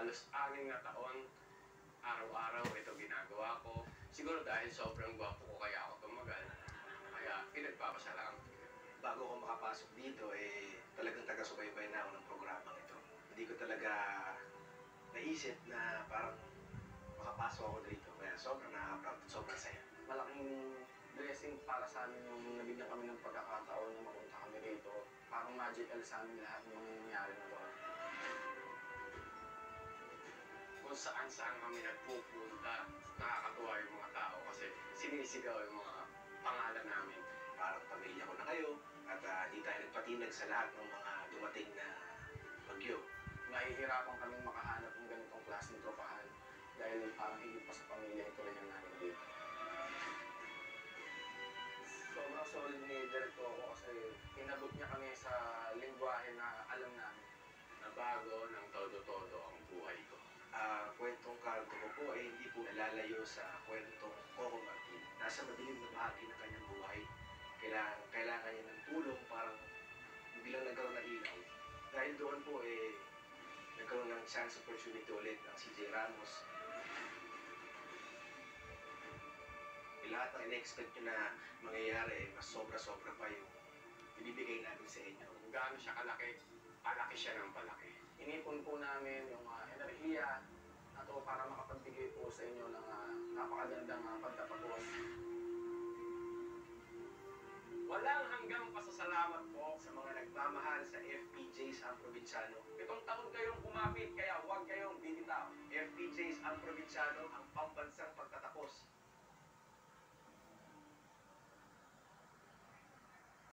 halos 6 na taon, araw-araw ito ginagawa ko. Siguro dahil sobrang gwapo ko kaya ako tumagal. Kaya pinagpapasalamat ko. Bago ako makapasok dito, talagang taga-subaybay na ako ng programang ito. Hindi ko talaga naisip na parang makapasok ako dito. Kaya sobrang nakaka-proud at sobrang saya. Malaking blessing para sa amin yung nabigyan kami ng pagkakataon na mapunta kami dito. Parang magical sa amin lahat ng nangyayari na to. Kung saan-saan kami nagpupunta, nakakatuwa yung mga tao kasi sinisigaw yung mga pangalan namin. Parang pamilya ko na kayo at hindi tayo nagpatinag sa lahat ng mga dumating na bagyo. Nahihirapan kaming makahanap ng ganitong klaseng tropahan dahil parang higit pa sa pamilya ito rin ang namin dito. Sobrang solid ni Director ako kasi inabot niya kami sa lingwahe na alam namin. Nabago ng todo-todo ang buhay ko. Kwentong Cardo ko po ay hindi po nalalayo sa kwentong Coco Martin. Nasa madilim na bahagi ng kanyang buhay. Kailangan niya ng tulong parang bilang nagkaroon ng ilaw. Dahil doon po nagkaroon ng chance opportunity ulit ng CJ Ramos. Lahat ng in-expect nyo na mangyayari mas sobra-sobra pa yung ibibigay namin sa inyo. Kung gaano siya kalaki, palaki siya ng palaki. Inipon po namin yung enerhiya na to para makapagbigay po sa inyo ng napakagandang pagtatapos. Walang hanggang pasasalamat po Sa mga nagmamahal sa FPJ'S Ang Probinsyano. 7 taon kayong kumapit, kaya huwag kayong bibitaw. FPJ'S Ang Probinsyano, ang pambansang